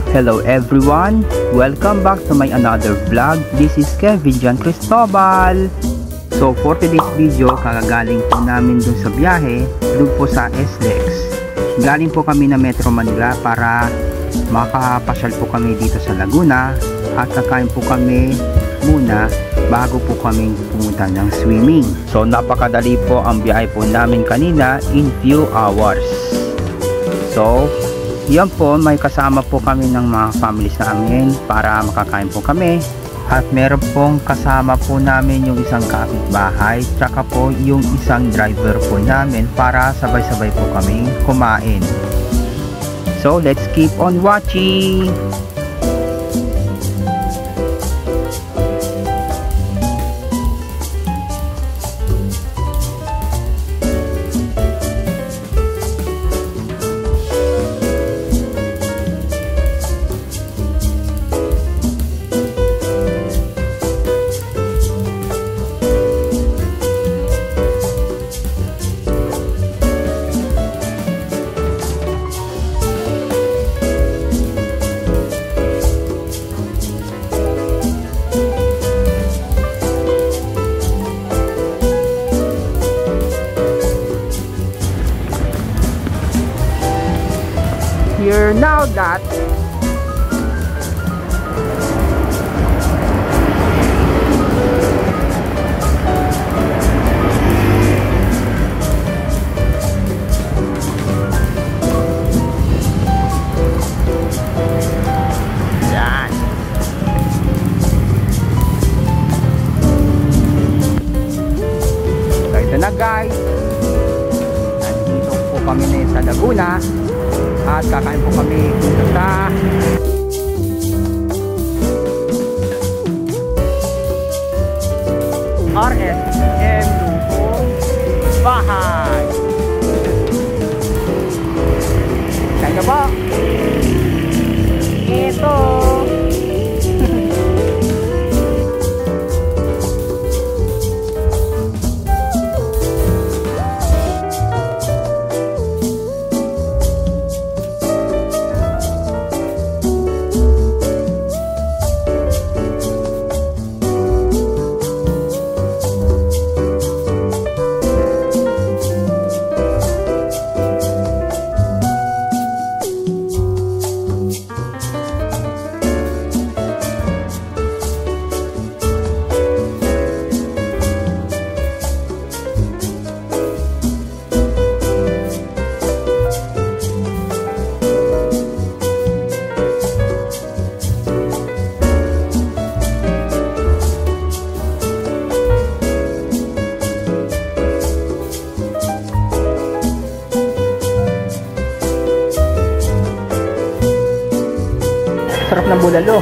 Hello everyone! Welcome back to my another vlog. This is Kevin Cristobal. So for today's video, kagagaling po namin dun sa biyahe, dun po sa SLEX. Galing po kami na Metro Manila para makapasyal po kami dito sa Laguna at kakain po kami muna bago po kami pumunta ng swimming. So napakadali po ang biyahe po namin kanina in few hours. So yan po, may kasama po kami ng mga families namin para makakain po kami. At meron pong kasama po namin yung isang kapitbahay, tsaka po yung isang driver po namin para sabay-sabay po kami kumain. So let's keep on watching! Here now that yan. So ito na guys, nandito po kami na sa Laguna at kakain po kami sa RSM Lutong Bahay. Kaya ba? Ito sarap ng bulalo.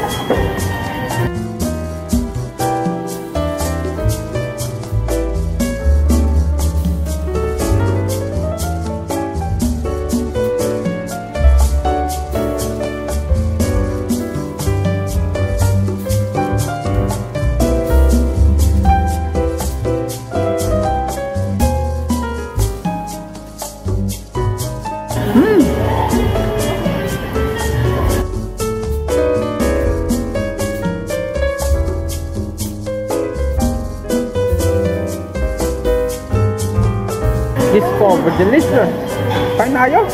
Discover delicious. Kain na kayo.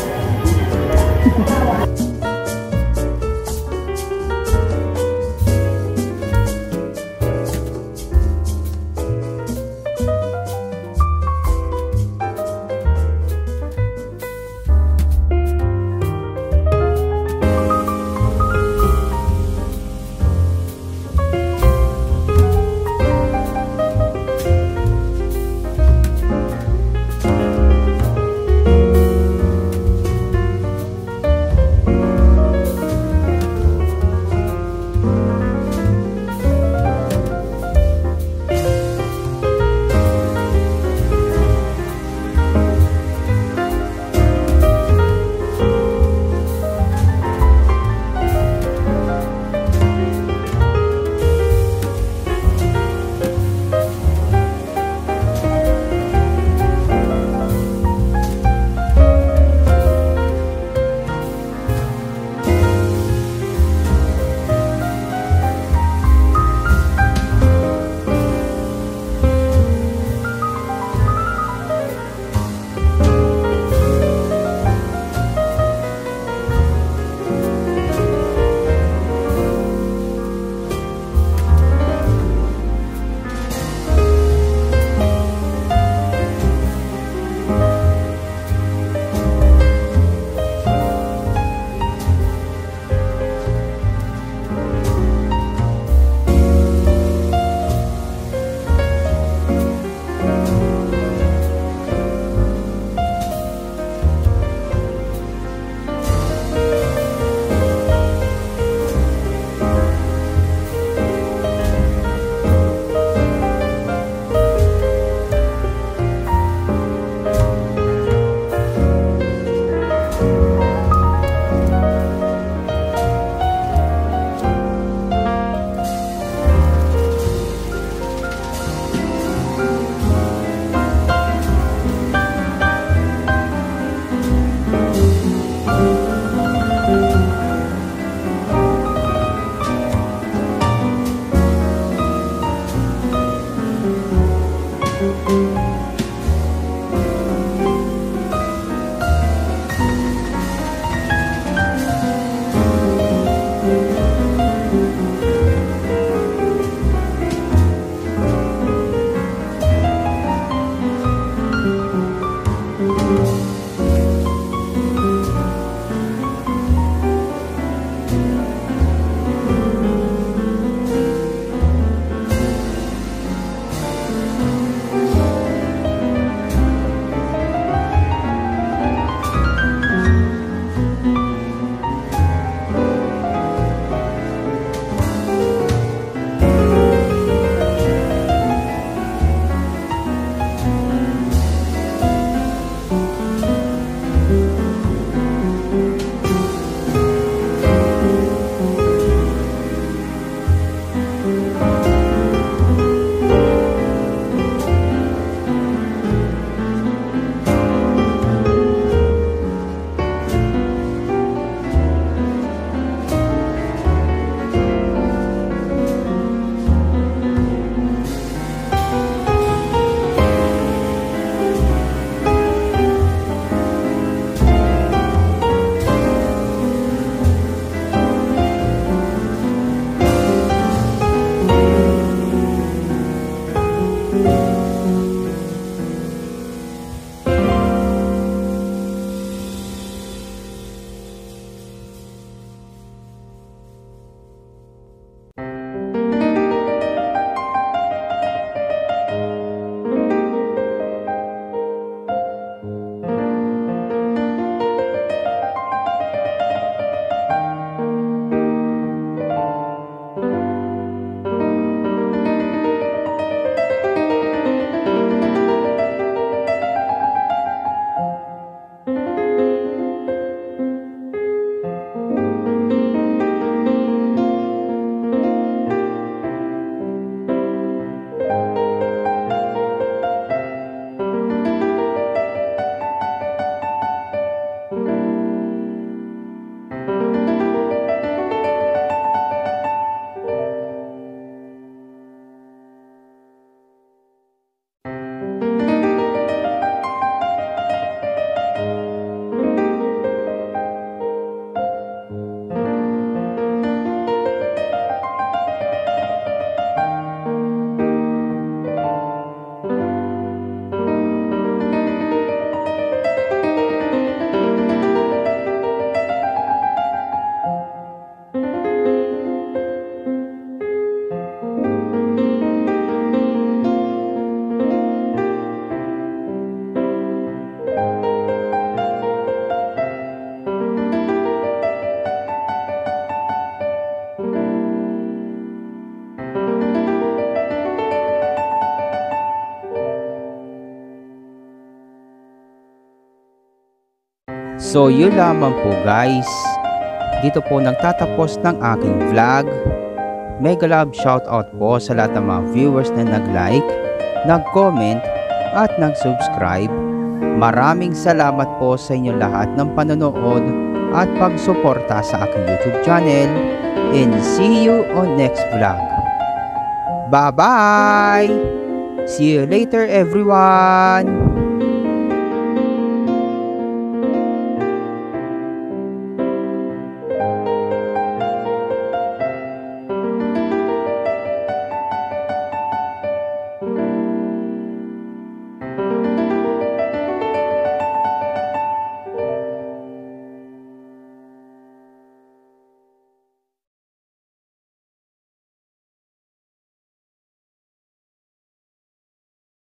So yun lamang po guys. Dito po nagtatapos ng aking vlog. Mega love shoutout po sa lahat ng mga viewers na nag-like, nag-comment at nag-subscribe. Maraming salamat po sa inyong lahat ng panonood at pagsuporta sa aking YouTube channel. And see you on next vlog. Bye-bye! See you later everyone!